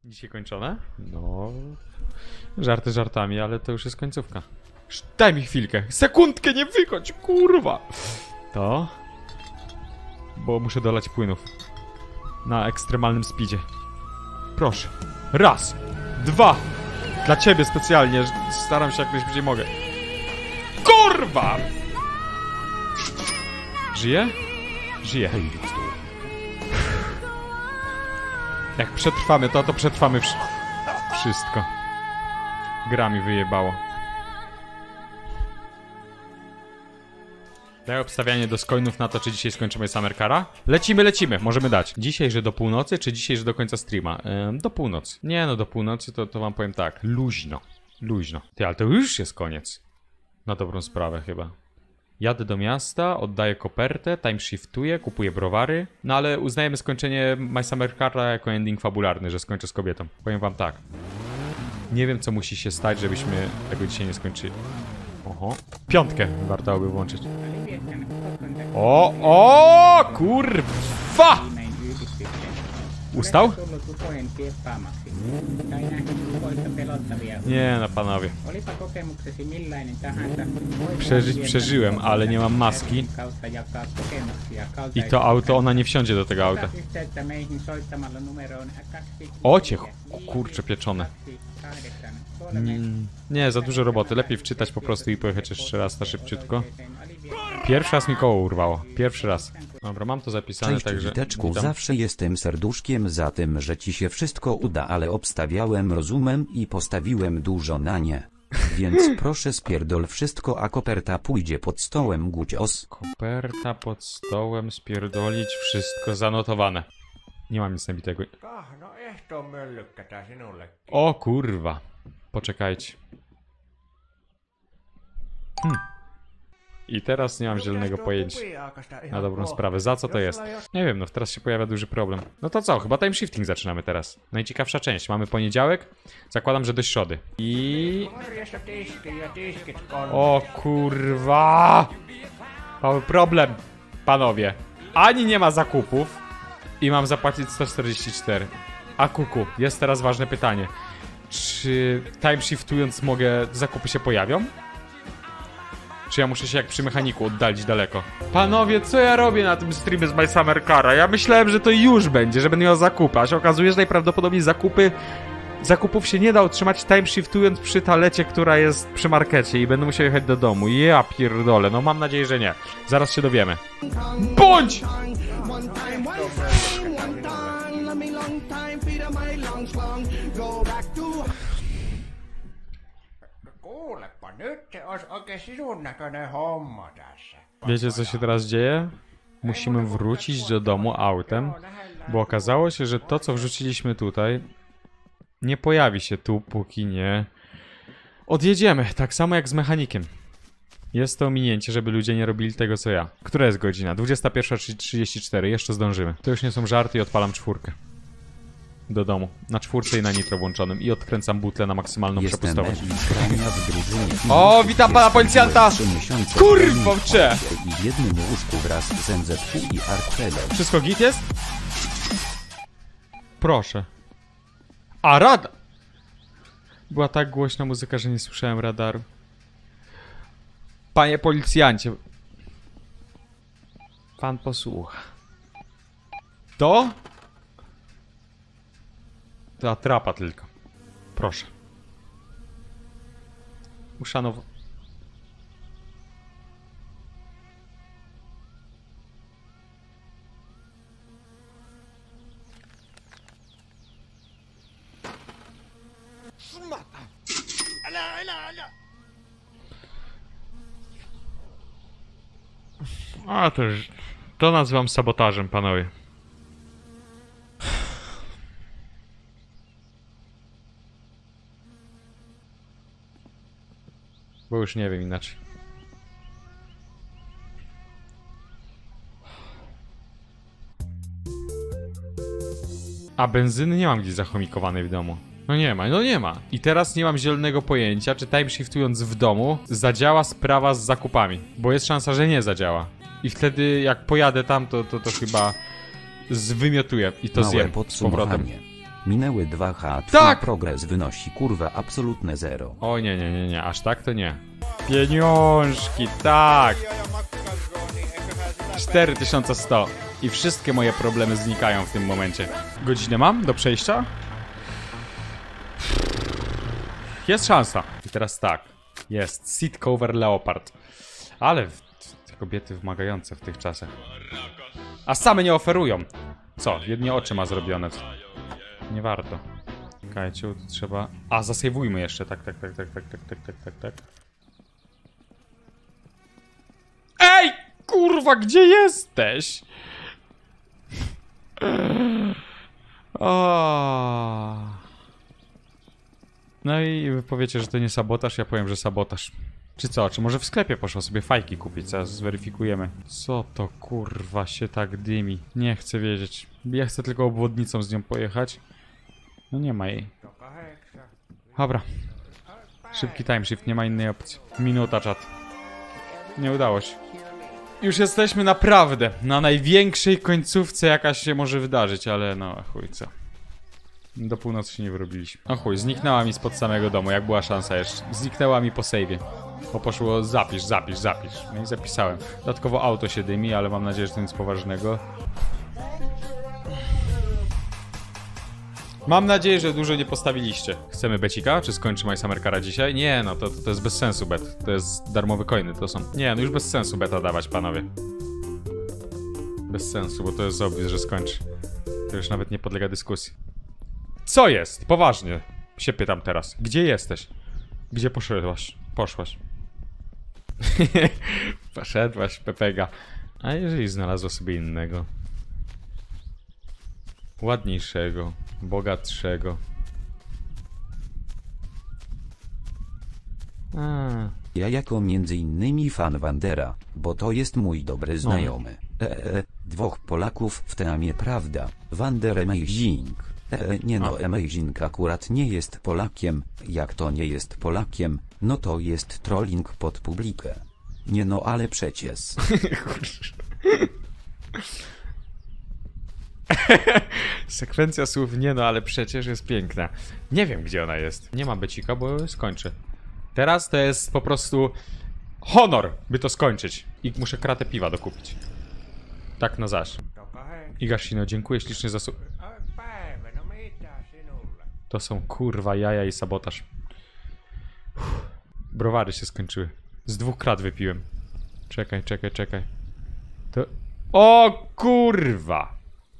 Dzisiaj kończone? No... Żarty żartami, ale to już jest końcówka. Daj mi chwilkę. Sekundkę, nie wychodź, kurwa! To... Bo muszę dolać płynów. Na ekstremalnym speedzie. Proszę. Raz. Dwa. Dla ciebie specjalnie. Staram się jak najbardziej mogę. Kurwa! Żyje? Żyje. Jak przetrwamy to przetrwamy wszystko. Gra mi wyjebało. Daję obstawianie do coinów na to, czy dzisiaj skończymy Summer Cara. Lecimy, możemy dać. Dzisiaj, że do północy, czy dzisiaj, że do końca streama? Do północy. Nie no, do północy to wam powiem tak. Luźno. Luźno. Ty, ale to już jest koniec. Na dobrą sprawę chyba. Jadę do miasta, oddaję kopertę, timeshiftuję, kupuję browary. No ale uznajemy skończenie My Summer Cara jako ending fabularny, że skończę z kobietą. Powiem wam tak. Nie wiem, co musi się stać, żebyśmy tego dzisiaj nie skończyli. Oho. Piątkę warto by włączyć. O, kurwa! Ustał? Nie no, panowie. Przeżyć przeżyłem, ale nie mam maski. I to auto, ona nie wsiądzie do tego auta. O cię, kurcze pieczone. Nie, za dużo roboty. Lepiej wczytać po prostu i pojechać jeszcze raz na szybciutko. Pierwszy raz mi koło urwało. Pierwszy raz. Dobra, mam to zapisane, cześć, także... Witeczku, zawsze jestem serduszkiem za tym, że ci się wszystko uda, ale obstawiałem rozumem i postawiłem dużo na nie. Więc proszę spierdol wszystko, a koperta pójdzie pod stołem, gucios. Koperta pod stołem, spierdolić, wszystko zanotowane. Nie mam nic nabitego. O kurwa. Poczekajcie. I teraz nie mam zielonego pojęcia. Na dobrą sprawę. Za co to jest? Nie wiem, no teraz się pojawia duży problem. No to co? Chyba time shifting zaczynamy teraz. Najciekawsza część. Mamy poniedziałek. Zakładam, że do środy. I... O kurwa! Mały problem, panowie. Ani nie ma zakupów. I mam zapłacić 144. A kuku, jest teraz ważne pytanie. Czy time shiftując zakupy się pojawią? Czy ja muszę się jak przy mechaniku oddalić daleko? Panowie, co ja robię na tym streamie z My Summer Cara? Ja myślałem, że to już będzie, że będę miał zakupy, a się okazuje, że najprawdopodobniej zakupów się nie da utrzymać time shiftując przy talecie, która jest przy markecie i będę musiał jechać do domu. Ja pierdolę, no mam nadzieję, że nie. Zaraz się dowiemy. Bądź! Wiecie, co się teraz dzieje? Musimy wrócić do domu autem, bo okazało się, że to, co wrzuciliśmy tutaj, nie pojawi się tu, póki nie odjedziemy. Tak samo jak z mechanikiem. Jest to ominięcie, żeby ludzie nie robili tego, co ja. Która jest godzina? 21:34. Jeszcze zdążymy. To już nie są żarty i odpalam czwórkę. Do domu. Na czwórce i na nitro włączonym. I odkręcam butlę na maksymalną przepustowość. O, witam pana policjanta! Kurwa, cze! W jednym łóżku wraz z NZP i Artfelem. Wszystko git jest? Proszę. A, radar! Była tak głośna muzyka, że nie słyszałem radaru. Panie policjancie. Pan posłucha. To? To atrapa tylko. Proszę. Uszanow... A to nazywam sabotażem, panowie. Bo już nie wiem inaczej. A benzyny nie mam gdzieś zachomikowanej w domu. No nie ma, no nie ma. I teraz nie mam zielonego pojęcia, czy time shiftując w domu zadziała sprawa z zakupami. Bo jest szansa, że nie zadziała. I wtedy jak pojadę tam, to chyba zwymiotuję i to zjem z powrotem. Minęły 2H, twój Tak! progres wynosi kurwa absolutne 0. O nie, aż tak to nie. Pieniążki, tak! 4100 i wszystkie moje problemy znikają w tym momencie. Godzinę mam do przejścia? Jest szansa. I teraz tak. Jest Seat Cover Leopard. Ale te kobiety wymagające w tych czasach. A same nie oferują. Co? Jednie oczy ma zrobione. Nie warto. Czekajcie, tu trzeba... A, zasejwujmy jeszcze. Tak. Ej! Kurwa, gdzie jesteś? O. No i wy powiecie, że to nie sabotaż, ja powiem, że sabotaż. Czy co? Czy może w sklepie poszło sobie fajki kupić? Zaraz zweryfikujemy. Co to kurwa się tak dymi? Nie chcę wiedzieć. Ja chcę tylko obwodnicą z nią pojechać. No nie ma jej. Dobra. Szybki timeshift, nie ma innej opcji. Minuta, czat. Nie udało się. Już jesteśmy naprawdę na największej końcówce, jaka się może wydarzyć, ale no chuj co. Do północy się nie wyrobiliśmy. O chuj, zniknęła mi spod samego domu, jak była szansa jeszcze. Zniknęła mi po save'ie. Bo poszło zapisz. No i zapisałem. Dodatkowo auto się dymi, ale mam nadzieję, że to nic poważnego. Mam nadzieję, że dużo nie postawiliście. Chcemy becika? Czy skończy My Summer Cara dzisiaj? Nie, no to jest bez sensu bet. To jest darmowe coiny, to są. Nie, no już bez sensu beta dawać, panowie. Bez sensu, bo to jest obvious, że skończy. To już nawet nie podlega dyskusji. Co jest? Poważnie się pytam teraz. Gdzie jesteś? Gdzie poszedłaś? Poszłaś. Poszedłaś, Pepega. A jeżeli znalazła sobie innego? Ładniejszego, bogatszego. Ja jako między innymi fan Wandera, bo to jest mój dobry znajomy. Dwóch Polaków w teamie, prawda? Wander amazing. Nie no, amazing akurat nie jest Polakiem. Jak to nie jest Polakiem, no to jest trolling pod publikę. Nie no, ale przecież. Sekwencja słów nie no, ale przecież jest piękna. Nie wiem, gdzie ona jest. Nie ma becika, bo skończę. Teraz to jest po prostu honor, by to skończyć. I muszę kratę piwa dokupić. Tak na zaś. Igashino, dziękuję ślicznie za To są kurwa jaja i sabotaż. Browary się skończyły. Z 2 krat wypiłem. Czekaj. To... O kurwa!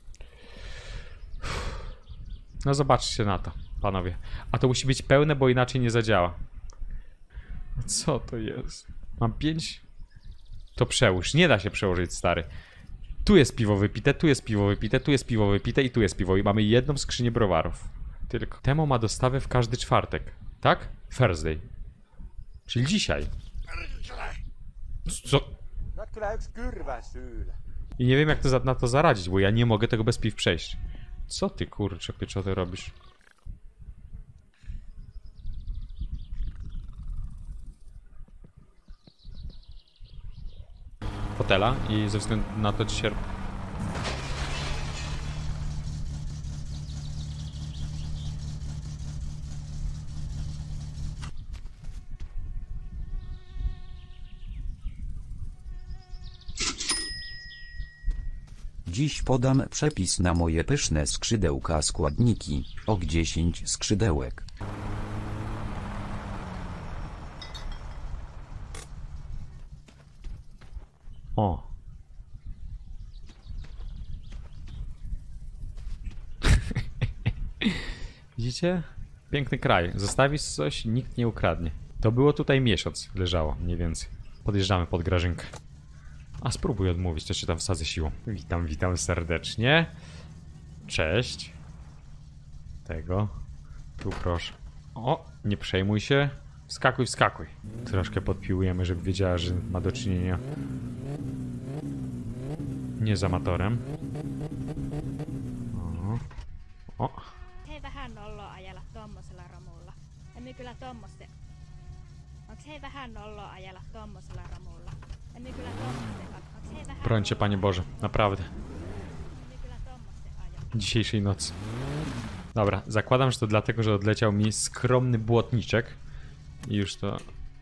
No zobaczcie na to, panowie. A to musi być pełne, bo inaczej nie zadziała. Co to jest? Mam 5? To przełóż. Nie da się przełożyć, stary. Tu jest piwo wypite, tu jest piwo wypite, tu jest piwo wypite i tu jest piwo. I mamy jedną skrzynię browarów. Tylko. Temo ma dostawę w każdy czwartek. Tak? Thursday. Czyli dzisiaj. Co? I nie wiem, jak to na to zaradzić, bo ja nie mogę tego bez piw przejść. Co ty kurczak, ty co ty robisz? Fotela i ze względu na to dzisiaj... Dziś podam przepis na moje pyszne skrzydełka składniki. Ok 10 skrzydełek. O. Widzicie? Piękny kraj. Zostawisz coś, nikt nie ukradnie. To było tutaj miesiąc, leżało, mniej więcej. Podjeżdżamy pod Grażynkę. A spróbuj odmówić, to się tam wsadzę siłą. Witam serdecznie. Cześć. Tego. Tu proszę. O, nie przejmuj się. Wskakuj. Troszkę podpiłujemy, żeby wiedziała, że ma do czynienia nie z amatorem. O. Hei vähän noloa ajella tommosella romulla. Emme kyllä tommoste... Onks hei vähän noloa ajella tommosella romulla? Emme kyllä tommoste... Onks hei vähän... Broń cię, Panie Boże, naprawdę. Emme kyllä tommoste aja. Dzisiejszej nocy. Dobra, zakładam, że to dlatego, że odleciał mi skromny błotniczek. I już to...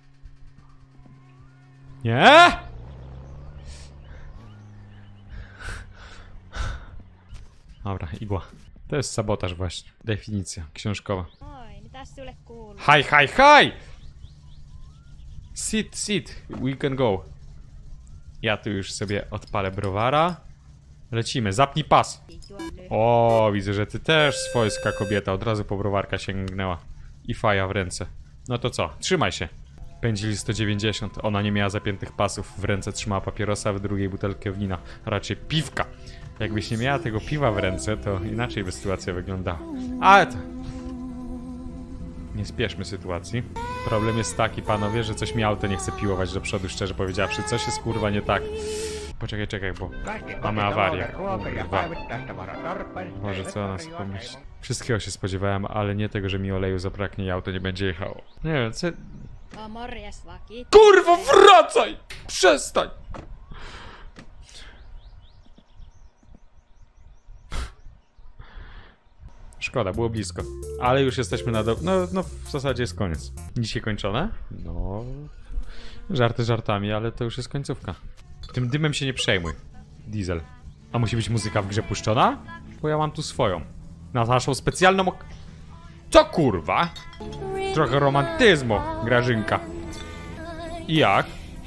Nie! Dobra, igła. To jest sabotaż właśnie. Definicja książkowa. Moi, mitäs sulle kuuluu? Hi, hi, hi! Sit, we can go. Ja tu już sobie odpalę browara. Lecimy, zapnij pas. Juonny. O, widzę, że ty też swojska kobieta. Od razu po browarka sięgnęła. I faja w ręce. No to co, trzymaj się. Pędzili 190. Ona nie miała zapiętych pasów. W ręce trzymała papierosa, w drugiej butelkę wina. A raczej piwka. Jakbyś nie miała tego piwa w ręce, to inaczej by sytuacja wyglądała. Ale to... Nie spieszmy sytuacji. Problem jest taki, panowie, że coś mi auto nie chce piłować do przodu, szczerze powiedziawszy. Coś jest kurwa nie tak. Poczekaj, bo mamy awarię. Kurwa. Może co nas pomyśli. Wszystkiego się spodziewałem, ale nie tego, że mi oleju zabraknie i auto nie będzie jechało. Nie wiem, co... O, morjes Vaki. Kurwa, wracaj! Przestań! Szkoda, było blisko. Ale już jesteśmy na no w zasadzie jest koniec. Dzisiaj kończone? No... Żarty żartami, ale to już jest końcówka. Tym dymem się nie przejmuj. Diesel. A musi być muzyka w grze puszczona? Bo ja mam tu swoją. Na naszą specjalną Co kurwa? Trochę romantyzmu, Grażynka. I jak?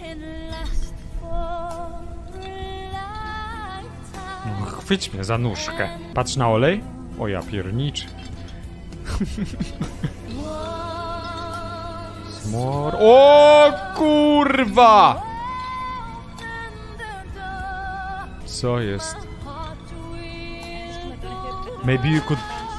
No, chwyć mnie za nóżkę. Patrz na olej. O ja pierniczy. Smor... O kurwa! Co jest? Maybe you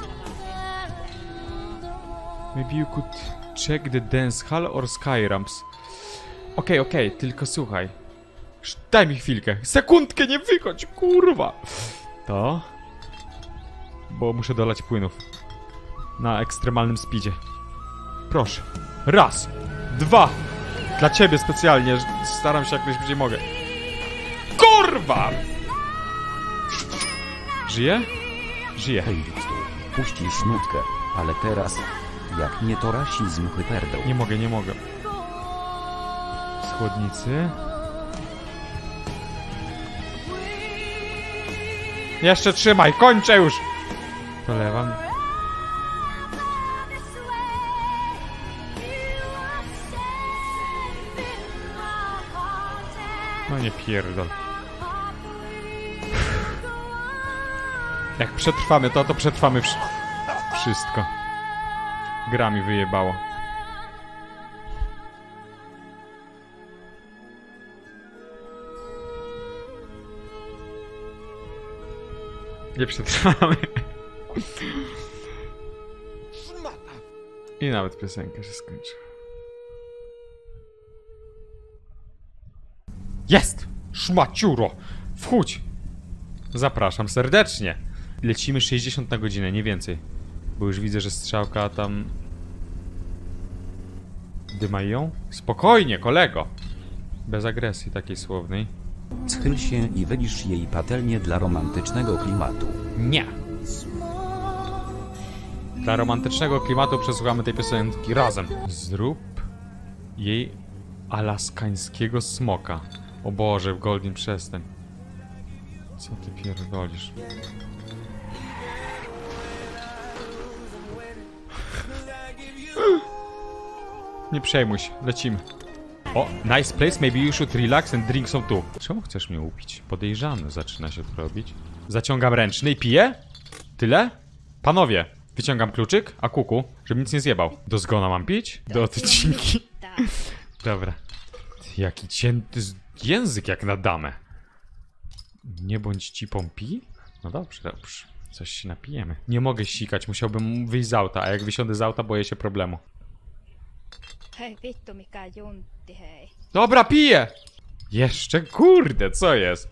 could check the dance hall or Skyramps. Okej, tylko słuchaj. Daj mi chwilkę. Sekundkę, nie wychodź, kurwa. To? Bo muszę dolać płynów. Na ekstremalnym speedzie. Proszę. Raz. Dwa. Dla ciebie specjalnie. Staram się jak najbardziej mogę. Kurwa! Żyje? Żyje. Hej, Wiktor, puścisz nutkę, ale teraz... Jak nie to rasizm hyperdeł. Nie mogę. Schłodnicy. Jeszcze trzymaj, kończę już! Dolewam. No nie pierdol. Jak przetrwamy to przetrwamy wszystko. Gra mi wyjebało. Nie przetrwamy. I nawet piosenka się skończy. Jest! Szmaciuro! Wchódź! Zapraszam serdecznie. Lecimy 60 na godzinę, nie więcej. Bo już widzę, że strzałka tam... Dymaj ją? Spokojnie, kolego! Bez agresji takiej słownej. Schyl się i wylisz jej patelnię dla romantycznego klimatu. Nie! Dla romantycznego klimatu przesłuchamy tej piosenki razem. Zrób jej alaskańskiego smoka. O Boże, w Goldin przestań. Co ty pierdolisz? Nie przejmuj się, lecimy. O, nice place, maybe you should relax and drink some too. Czemu chcesz mnie upić? Podejrzane zaczyna się to robić. Zaciągam ręczny i piję? Tyle? Panowie, wyciągam kluczyk, a kuku, żeby nic nie zjebał. Do zgona mam pić? Do odcinki? Tak. Dobra. Jaki cięty język jak na damę. Nie bądź cipą pi? No dobrze. Coś się napijemy. Nie mogę sikać, musiałbym wyjść z auta, a jak wysiądę z auta, boję się problemu. Hei vittu mikä juntti hei. Dobra, piję! Jeszcze, kurde, co jest?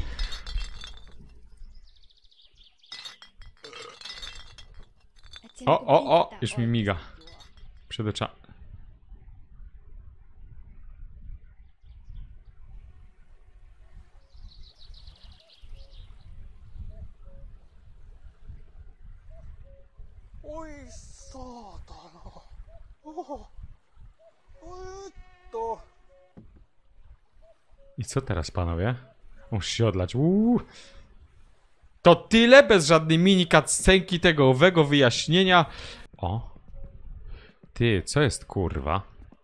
Et se O, niinku pitää już mi miga. oikeesti juo. Przed oczami. Oi, I co teraz, panowie? Muszę się odlać. To tyle, bez żadnej mini cutscenki tego owego wyjaśnienia. O. Ty, co jest kurwa?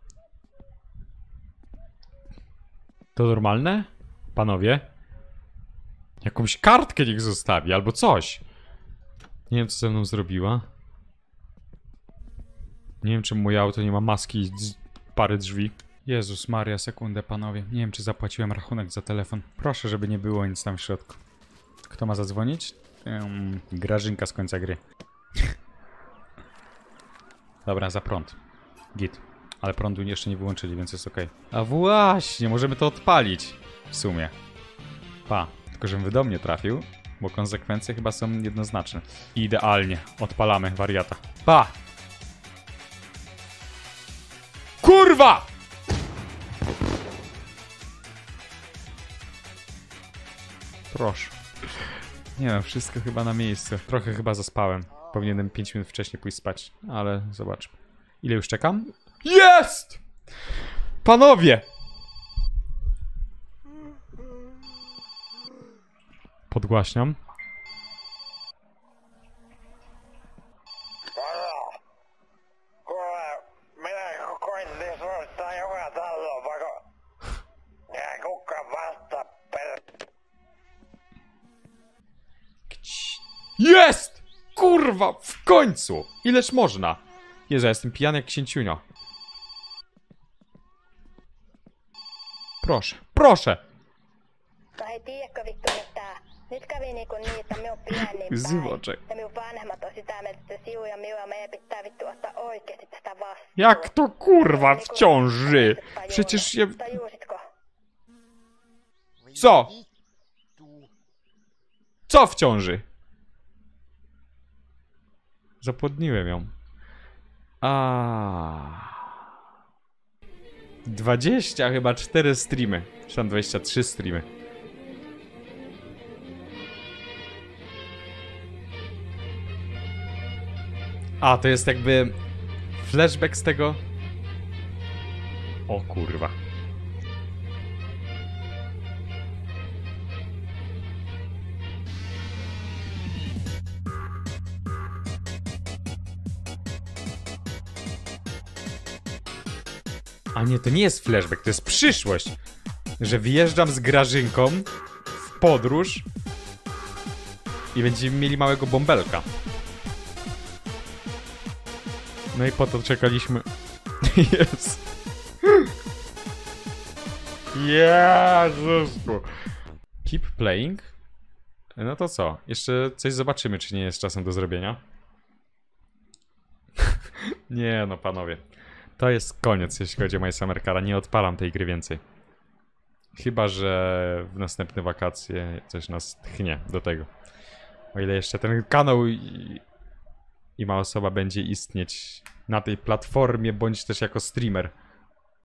To normalne? Panowie? Jakąś kartkę niech zostawi, albo coś. Nie wiem, co ze mną zrobiła. Nie wiem, czemu moje auto nie ma maski i pary drzwi. Jezus Maria, sekundę, panowie. Nie wiem, czy zapłaciłem rachunek za telefon. Proszę, żeby nie było nic tam w środku. Kto ma zadzwonić? Grażynka z końca gry. Dobra, za prąd. Git. Ale prądu jeszcze nie wyłączyli, więc jest ok. A właśnie, możemy to odpalić. W sumie. Pa. Tylko, żebym do mnie trafił, bo konsekwencje chyba są jednoznaczne. Idealnie. Odpalamy wariata. Pa! Kurwa! Proszę. Nie wiem, wszystko chyba na miejscu. Trochę chyba zaspałem. Powinienem 5 minut wcześniej pójść spać, ale zobaczmy. Ile już czekam? Jest! Panowie! Podgłaśniam. Jest! Kurwa, w końcu! Ileż można? Jezu, ja jestem pijany jak księciunio. Proszę, proszę! No hei, tiedätkö vittu mitä? Nyt kävi niinku niin, että me on pieni Zywoczek. ja minun vanhemmat on sitä mieltä, että Siu ja Miu ja meidän pitää vittu ottaa oikeesti tästä vastuun. Jak to kurwa w ciąży? Przecież ja... Tajusitko? Co? Co w ciąży? Zapłodniłem ją. 20 chyba 4 streamy. Czy tam 23 streamy. A, to jest jakby flashback z tego. O kurwa. A nie, to nie jest flashback, to jest przyszłość. Że wyjeżdżam z Grażynką w podróż i będziemy mieli małego bąbelka. No i po to czekaliśmy. Jest. Jezusku. Keep playing? No to co? Jeszcze coś zobaczymy, czy nie jest czasem do zrobienia. Nie no, panowie. To jest koniec, jeśli chodzi o My Summer Cara. Nie odpalam tej gry więcej. Chyba że w następne wakacje coś nas tchnie do tego. O ile jeszcze ten kanał i ma osoba będzie istnieć na tej platformie, bądź też jako streamer.